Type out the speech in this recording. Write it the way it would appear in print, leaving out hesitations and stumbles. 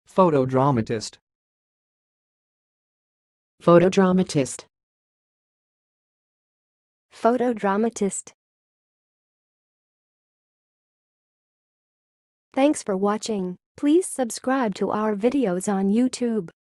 Photodramatist. Photodramatist. Photodramatist. Thanks for watching. Please subscribe to our videos on YouTube.